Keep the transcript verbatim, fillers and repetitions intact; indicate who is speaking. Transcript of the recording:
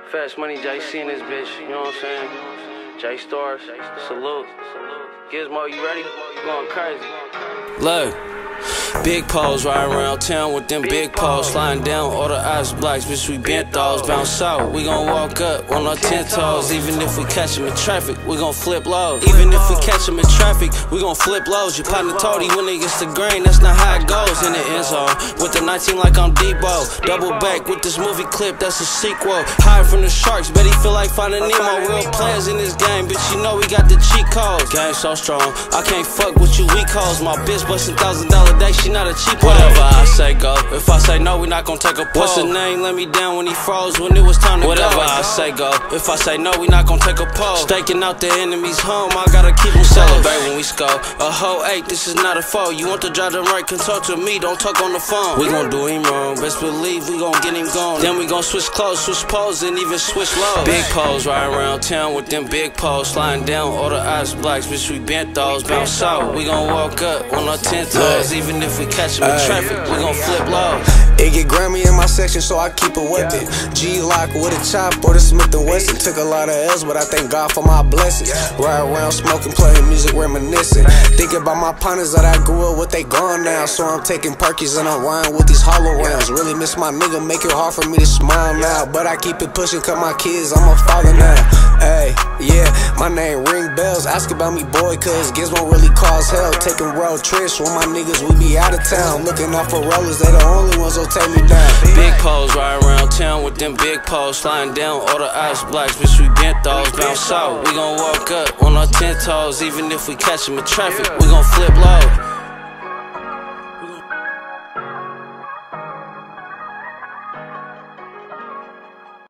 Speaker 1: Fast Money J C in this bitch, you know what I'm saying? J Stars, salute. Gizmo, you ready? You going crazy.
Speaker 2: Look, big poles riding around town with them big poles, sliding down all the ice blocks, bitch, we bent those. Bounce out, we gon' walk up on our ten toes. Even if we catch them in traffic, we gon' flip lows. Even if we catch them in traffic, we gon' flip lows. Your partner told he when it gets the grain, that's not how it goes. In the end zone, with the nineteen like I'm Debo. Double back with this movie clip, that's a sequel. Hide from the sharks, bet he feel like finding Nemo. Real players in this game, bitch, you know we got the cheat codes. Game so strong, I can't fuck with you weak hoes. My bitch bustin' thousand dollar day, she not a cheap hoe. Whatever I say go, if I say no, we not gon' take a pole. What's the name, let me down when he froze, when it was time to Whatever go. Whatever I say go, if I say no, we not gon' take a pole. Staking out the enemy's home, I gotta keep them celebrate when we score. A hoe eight, this is not a foe. You want to drive them right, can talk to me, don't talk on the phone. We gon' do him wrong, best believe we gon' get him gone. Then we gon' switch clothes, switch poles, and even switch lows. Big poles riding around town with them big poles, sliding down all the ice blocks, bitch, we bent those. Bounce out, we gon' walk up on our ten toes. Even if we catch them in traffic, we gon' flip lows.
Speaker 3: It get Grammy in my section, so I keep a weapon. G-lock with a chop or the Smith and Wesson. Took a lot of L's, but I thank God for my blessings. Ride around smoking, playing music, reminiscing. Thinking about my partners that I grew up with, they gone now. So I'm taking Perkies and I'm riding with these hollow rounds. Really miss my nigga, make it hard for me to smile now. But I keep it pushing, cause my kids, I'm a father now. Hey, yeah, my name ring bells. Ask about me, boy, cause Gizmo really cause hell. Taking road trips with my niggas, we be out of town. Looking out for rollers, they the only ones who'll take me down.
Speaker 2: Big poles riding around town with them big poles, sliding down all the ice blocks, bitch, we bent those. Bounce out, we gon' walk up on our ten toes. Even if we catch them in traffic, we gon' flip low.